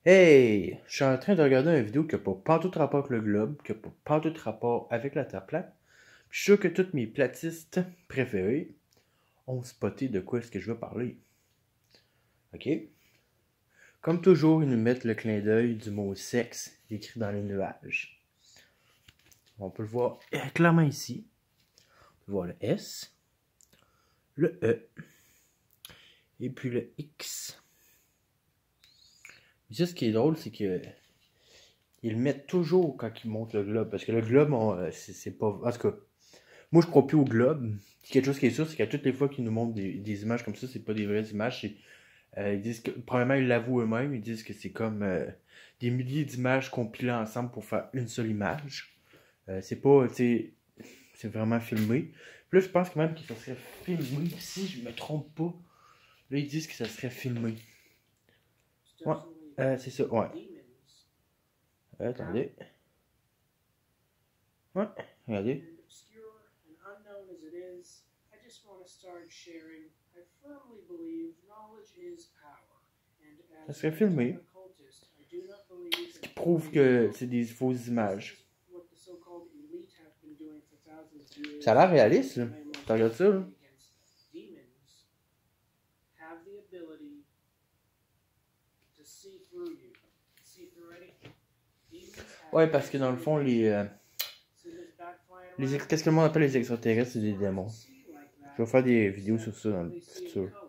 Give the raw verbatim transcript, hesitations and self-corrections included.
Hey! Je suis en train de regarder une vidéo qui n'a pas pantoute rapport avec le globe, qui n'a pas pantoute rapport avec la Terre plate. Je suis sûr que tous mes platistes préférés ont spoté de quoi est-ce que je veux parler. Ok? Comme toujours, ils nous mettent le clin d'œil du mot sexe écrit dans les nuages. On peut le voir clairement ici. On peut voir le S, le E, et puis le X. Mais ça, ce qui est drôle, c'est que ils le mettent toujours quand ils montrent le globe. Parce que le globe, c'est pas... En tout cas, moi, je crois plus au globe. Quelque chose qui est sûr, c'est qu'à toutes les fois qu'ils nous montrent des, des images comme ça, c'est pas des vraies images. Euh, ils disent que, premièrement, ils l'avouent eux-mêmes. Ils disent que c'est comme euh, des milliers d'images compilées ensemble pour faire une seule image. Euh, c'est pas, tu sais, c'est vraiment filmé. Puis là, je pense quand même que ça serait filmé, si je me trompe pas. Là, ils disent que ça serait filmé. Ouais, euh, c'est ça, ouais. Euh, attendez. Ouais, regardez. Ça serait filmé. Ce qui prouve que c'est des fausses images. Ça a l'air réaliste, là. Tu regardes ça, là. Ouais, parce que dans le fond, les... Euh, les qu'est-ce que le monde appelle les extraterrestres, c'est des démons. Je vais faire des vidéos sur ça dans le futur.